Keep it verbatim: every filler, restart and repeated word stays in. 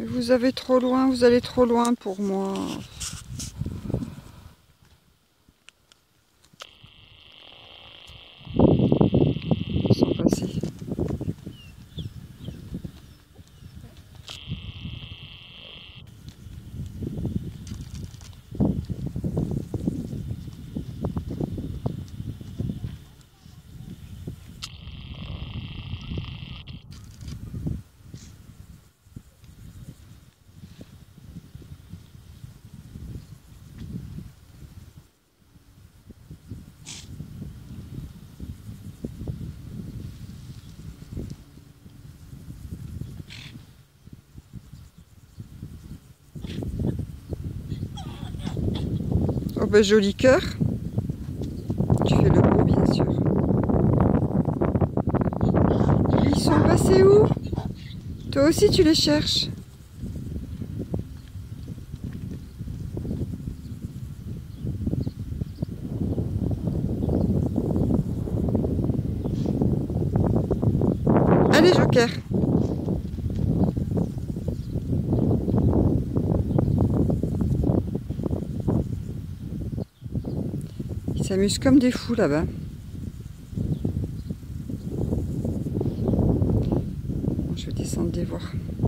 Vous avez trop loin, vous allez trop loin pour moi. Ils sont passés. Oh ben joli cœur. Tu fais le beau bien sûr. Ils sont passés où? Toi aussi tu les cherches. Allez Joker. Ils s'amusent comme des fous là-bas. Bon, je vais descendre les voir.